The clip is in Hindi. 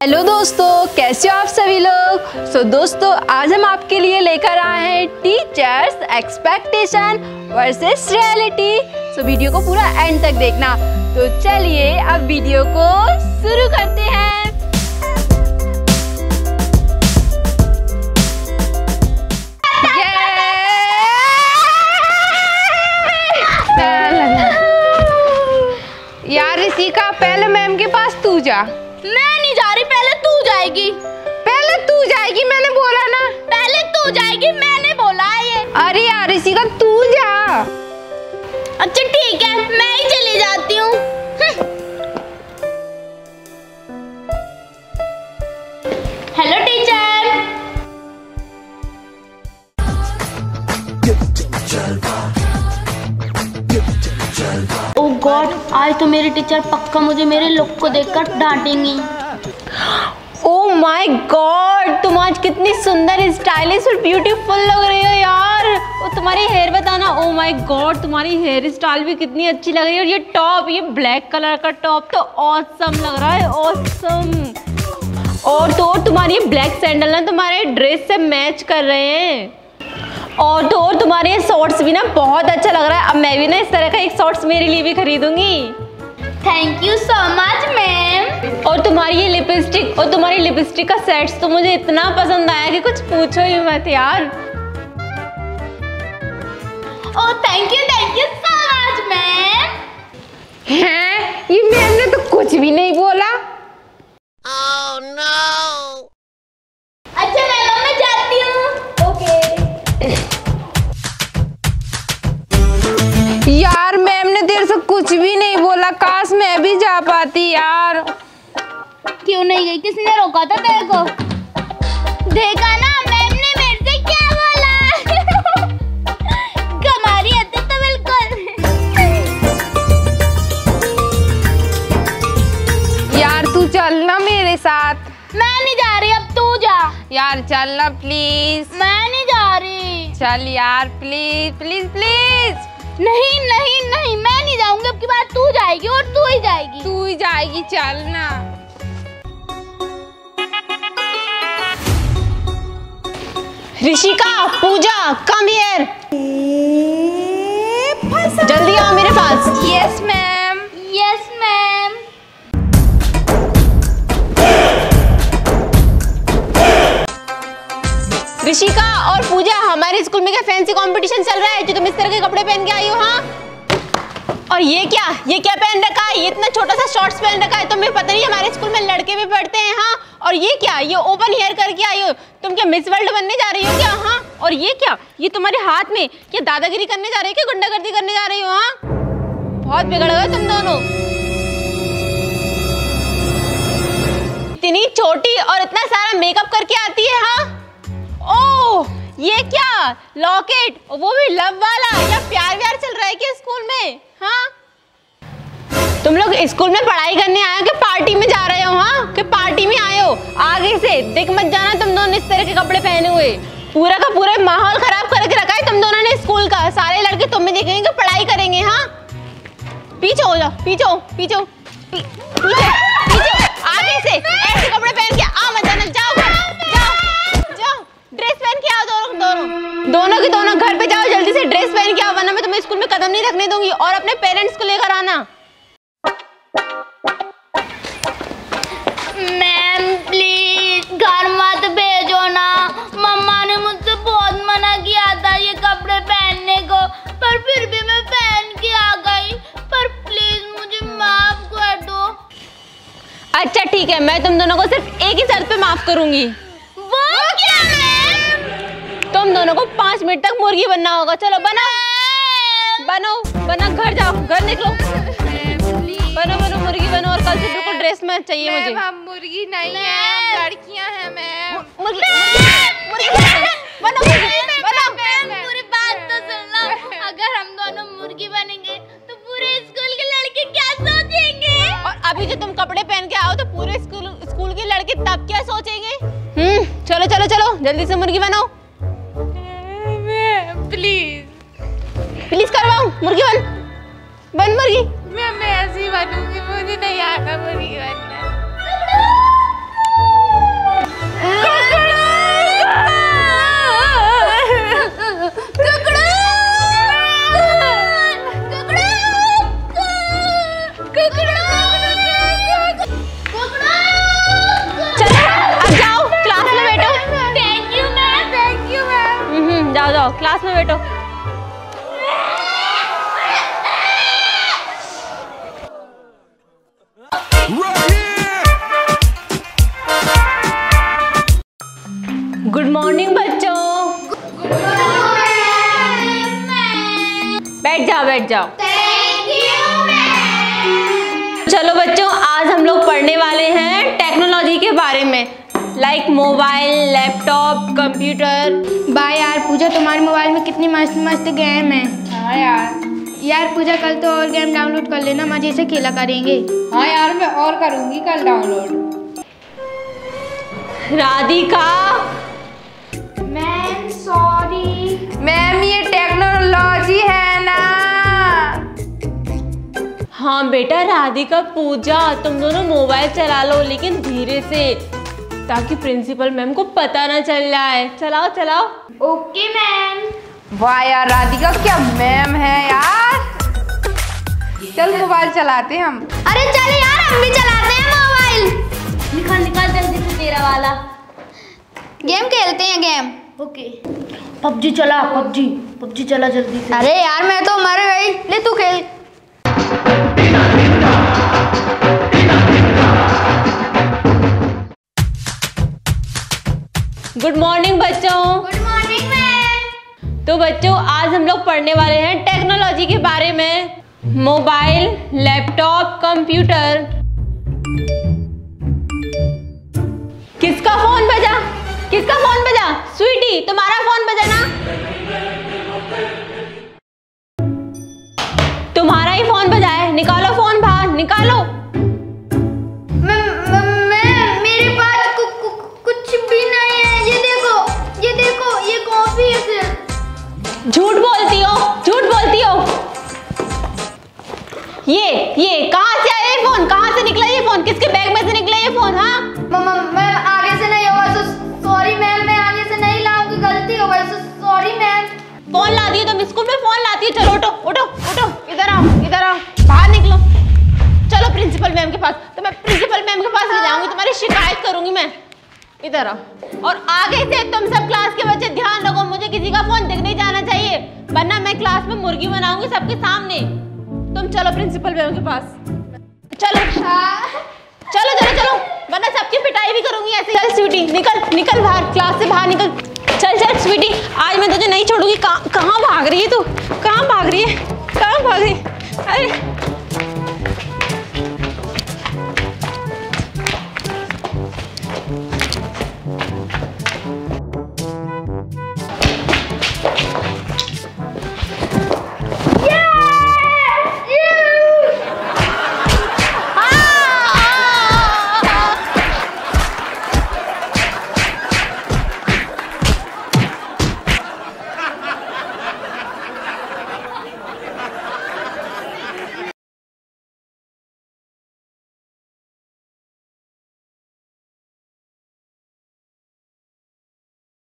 हेलो दोस्तों, कैसे हो आप सभी लोग। दोस्तों आज हम आपके लिए लेकर आए हैं teachers expectation versus reality. Video को पूरा एंड तक देखना। तो चलिए अब वीडियो को शुरू करते हैं। यार ऋषिका, पहले मैम के पास तू जा। मैं नहीं जा रही, पहले तू जाएगी। पहले तू जाएगी, मैंने बोला ना। पहले तू जाएगी, मैंने बोला ये। अरे यार ऋषिका, तू जा। अच्छा ठीक है, मैं ही चली जाती हूँ। Hello teacher. ओह गॉड, आज तो मेरी टीचर पक्का मुझे मेरे लुक को देखकर डांटेंगी। ओह माय गॉड, तुम आज कितनी सुंदर, स्टाइलिश और ब्यूटीफुल लग रही हो यार। और तुम्हारी हेयर बताना। ओह माय गॉड, तुम्हारी हेयर स्टाइल भी कितनी अच्छी लग रही है। और ये टॉप, ये ब्लैक कलर का टॉप तो ऑसम लग रहा है, ऑसम। और तो और तुम्हारी ये ब्लैक सैंडल ना तुम्हारे ड्रेस से मैच कर रहे हैं। और तो और तुम्हारे ये शॉर्ट्स भी ना बहुत अच्छा लग रहा है। अब मैं भी ना इस तरह का एक शॉर्ट्स मेरे लिए भी खरीदूंगी। Thank you so much ma'am. और तुम्हारी ये लिपस्टिक और तुम्हारी लिपस्टिक का सेट्स तो मुझे इतना पसंद आया कि कुछ पूछो ही मत यार। Oh thank you so much ma'am. हैं, ये मैम ने तो कुछ भी नहीं बोला। Oh no. अच्छा मैम, मैं जाती हूँ। ओके। यार मैम ने देर से कुछ भी नहीं बोला, काश मैं भी जा पाती यार। क्यों नहीं गई? किसने रोका था तेरे को? देखा ना मैम ने मेरे से क्या बोला। कमारी है तो बिल्कुल। यार तू चलना मेरे साथ। मैं नहीं जा रही, अब तू जा। यार चलना प्लीज। मैं नहीं जा रही। चल यार प्लीज प्लीज प्लीज। नहीं नहीं नहीं, मैं नहीं जाऊंगी। अब की बार तू जाएगी और तू ही जाएगी। तू ही जाएगी, चलना। Rishika, Pooja, come here. जल्दी आओ मेरे पास। Yes ma'am. Yes ma'am. Rishika और पूजा, हमारे स्कूल में क्या फैंसी कंपटीशन चल रहा है जो तुम इस तरह के कपड़े पहन के आई हो? हाँ। और ये क्या पहन रखा है? ये इतना छोटा सा शॉर्ट्स पहन रखा है। तुम्हें पता नहीं हमारे स्कूल में लड़के भी पढ़ते हैं। हाँ। और ये क्या, ये ओपन हेयर करके आई हो? तुम क्या मिस वर्ल्ड बनने जा रही हो क्या? हाँ। और ये क्या, ये तुम्हारे हाथ में क्या दादागिरी करने जा रही हो क्या, गुंडागर्दी करने जा रही हो? हाँ। बहुत बिगड़ गए तुम दोनों। इतनी छोटी और इतना सारा मेकअप करके आती है। हाँ। ओह ये क्या लॉकेट, वो भी लव वाला। या प्यार व्यार चल रहा है क्या स्कूल में? हाँ। तुम लोग स्कूल में पढ़ाई करने आए हो कि पार्टी में जा रहे हो? हाँ, कि पार्टी में आए हो? आगे से दिख मत जाना तुम दोनों इस तरह के कपड़े पहने हुए। पूरा का पूरा माहौल खराब करके रखा है तुम दोनों ने स्कूल का। सारे लड़के तुम्हें देखेंगे कि पढ़ाई करेंगे। हाँ। पीछे हो जाओ, पीछे पीछे पीछे पीछे। आगे से ऐसे कपड़े पहन के आ मत जाना। जाओ जाओ, ड्रेस पहन के आओ। दोनों के दोनों घर पे जाओ, जल्दी से ड्रेस पहन के आओ, वरना मैं तुम्हें स्कूल में कदम नहीं रखने दूंगी। और अपने पेरेंट्स को लेकर आना। मैम प्लीज घर मत भेजो ना। मम्मा ने मुझसे बहुत मना किया था ये कपड़े पहनने को, पर फिर भी मैं पहन के आ गई। पर प्लीज मुझे माफ कर दो। अच्छा ठीक है, मैं तुम दोनों को सिर्फ एक ही शर्त पे माफ करूंगी। वो क्या मैम? तुम दोनों को 5 मिनट तक मुर्गी बनना होगा। चलो बनो घर जाओ, घर निकलो। बनो मुर्गी बनो। और कल से बिल्कुल ड्रेस में चाहिए मुझे। हम मुर्गी नहीं है, हम लड़कियां हैं मैम। मुर्गी बनो। पूरी बात तो सुन लो। अगर हम दोनों मुर्गी बनेंगे तो पूरे स्कूल के लड़के क्या सोचेंगे? और अभी जो तुम कपड़े पहन के आओ तो पूरे स्कूल के लड़के तब क्या सोचेंगे? चलो चलो चलो, जल्दी से मुर्गी बनाओ। प्लीज करवाओ, मुर्गी बन मुर्गी। मैं ऐसी बनूंगी, मुझे नहीं आता मुर्गी बनना। जाओ क्लास में बैठो। गुड मॉर्निंग बच्चों। बैठ जाओ बैठ जाओ। चलो बच्चों, आज हम लोग पढ़ने वाले हैं टेक्नोलॉजी के बारे में, like mobile, laptop, computer. Bye यार पूजा, तुम्हारे मोबाइल में कितनी मस्त मस्त गेम है। हाँ यार पूजा, कल तो और गेम डाउनलोड कर लेना, मजे से खेला करेंगे। हाँ यार, मैं और करूँगी कल download. Radhika. Ma'am sorry. Ma'am ये टेक्नोलॉजी है ना। हाँ बेटा राधिका, पूजा, तुम दोनों मोबाइल चला लो लेकिन धीरे से, ताकि प्रिंसिपल मैम को पता ना चल जाए। चलाओ चलाओ। Okay ma'am. वाह यार राधिका, क्या मैम है यार। चल मोबाइल चलाते हम। अरे चल यार, हम भी चलाते हैं मोबाइल। निकाल निकाल जल्दी से तेरा वाला। गेम खेलते हैं गेम। ओके। पबजी चला, पबजी चला जल्दी से। अरे यार मैं तो मर गई, ले तू खेल। गुड मॉर्निंग बच्चों। Good morning ma'am. तो बच्चों, आज हम लोग पढ़ने वाले हैं टेक्नोलॉजी के बारे में, मोबाइल, लैपटॉप, कंप्यूटर। किसका फोन बजा? किसका फोन बजा? स्वीटी, तुम्हारा फोन बजा ना? तुम्हारा ही फोन बजा है, निकालो फोन बाहर, निकालो। मेरे पास कुछ भी नहीं है। ये देखो, ये कॉफी है सिर्फ। झूठ बोलती हो, झूठ बोलती हो। ये कहाँ से आया ये फोन? कहाँ से निकला ये फोन? किसके बैग में से निकला ये फोन? हाँ मैम आगे से नहीं होगा, सॉरी मैम, मैं आगे से नहीं लाऊंगी, गलती हो गई, सॉरी मैम। फोन लाती हो तुम, स्कूल में फोन लाती हो। चलो उठो उठो उठो, इधर आओ, बाहर निकलो। चलो प्रिंसिपल मैम के पास। तो मैं प्रिंसिपल मैम के पास ले जाऊंगी, तुम्हारी शिकायत करूंगी मैं। इधर आओ। और आगे से तुम सब क्लास के बच्चे ध्यान रखो, मुझे किसी का फोन दिख नहीं जाना चाहिए, वरना मैं क्लास में मुर्गी बनाऊंगी सबके सामने। तुम चलो प्रिंसिपल मैम के पास। चलो चलो चलो चलो, वरना सबकी पिटाई भी करूंगी ऐसे। चल स्वीटी, निकल बाहर, क्लास से बाहर निकल। चल स्वीटी, आज मैं तुझे नहीं छोड़ूंगी। कहाँ भाग रही है तू? कहाँ भाग रही है? अरे